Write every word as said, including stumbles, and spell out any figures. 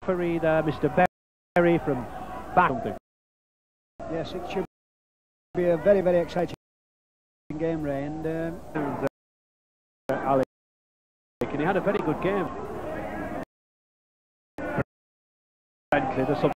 referee there, Mister Berry from Bradford. Yes, it should be a very, very exciting game, Ray. And, um, and uh, Ali, and he had a very good game. Frankly, there's some